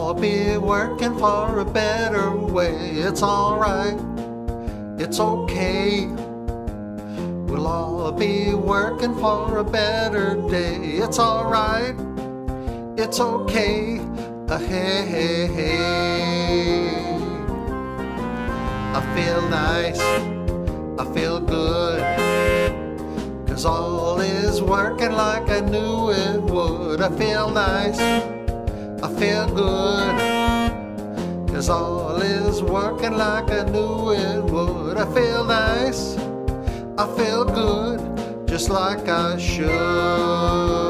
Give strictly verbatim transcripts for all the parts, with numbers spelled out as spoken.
all be working for a better way. It's alright, it's okay. We'll all be working for a better day. It's alright, it's okay. Uh, hey, hey, hey. I feel nice, I feel good, 'cause all is working like I knew it would. I feel nice, I feel good, 'cause all is working like I knew it would. I feel nice, I feel good, just like I should.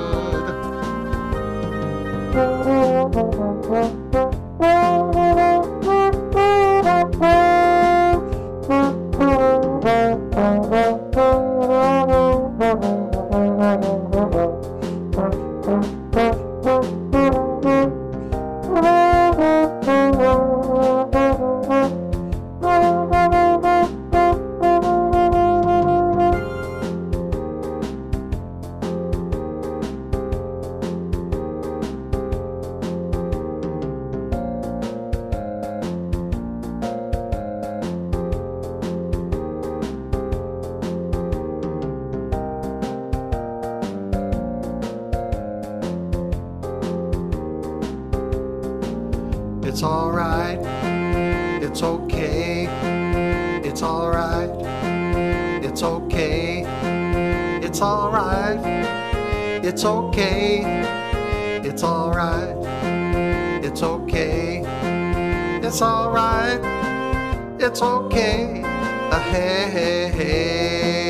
It's alright, it's okay. It's alright, it's okay. It's alright, it's okay. It's alright, it's okay. It's alright, it's okay. Uh, hey, hey, hey.